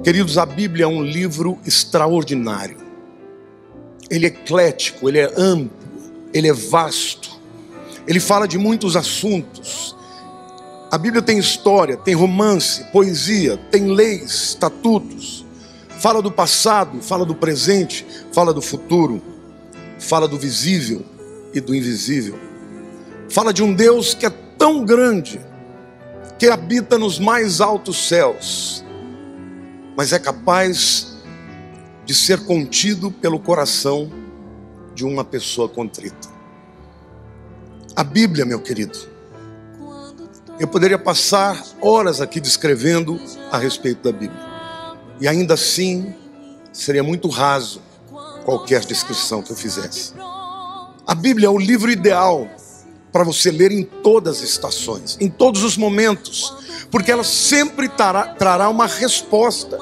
Queridos, a Bíblia é um livro extraordinário. Ele é eclético, ele é amplo, ele é vasto. Ele fala de muitos assuntos. A Bíblia tem história, tem romance, poesia, tem leis, estatutos. Fala do passado, fala do presente, fala do futuro. Fala do visível e do invisível. Fala de um Deus que é tão grande, que habita nos mais altos céus, mas é capaz de ser contido pelo coração de uma pessoa contrita. A Bíblia, meu querido, eu poderia passar horas aqui descrevendo a respeito da Bíblia, e ainda assim seria muito raso qualquer descrição que eu fizesse. A Bíblia é o livro ideal para você ler em todas as estações, em todos os momentos, porque ela sempre trará uma resposta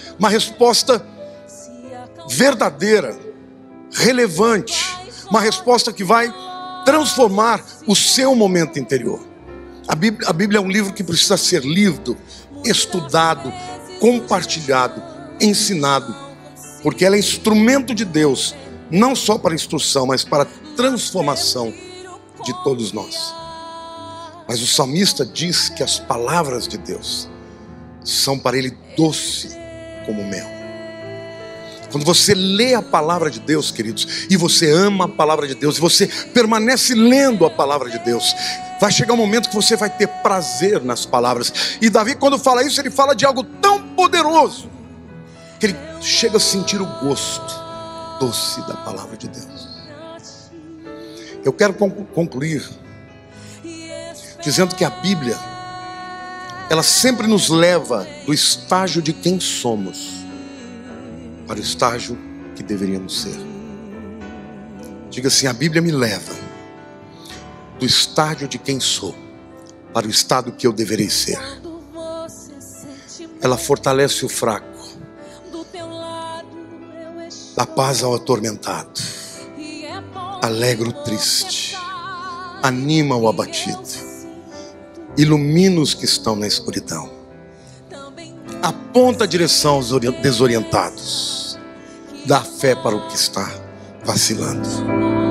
verdadeira, relevante, uma resposta que vai transformar o seu momento interior. A Bíblia é um livro que precisa ser lido, estudado, compartilhado, ensinado, porque ela é instrumento de Deus, não só para instrução, mas para transformação de todos nós. Mas o salmista diz que as palavras de Deus são para ele doce como mel. Quando você lê a palavra de Deus, queridos, e você ama a palavra de Deus, e você permanece lendo a palavra de Deus, vai chegar um momento que você vai ter prazer nas palavras. E Davi, quando fala isso, ele fala de algo tão poderoso, que ele chega a sentir o gosto doce da palavra de Deus. Eu quero concluir dizendo que a Bíblia, ela sempre nos leva do estágio de quem somos para o estágio que deveríamos ser. Diga assim: a Bíblia me leva do estágio de quem sou para o estado que eu deverei ser. Ela fortalece o fraco, dá paz ao atormentado, alegra o triste, anima o abatido, ilumina os que estão na escuridão, aponta a direção aos desorientados, dá fé para o que está vacilando.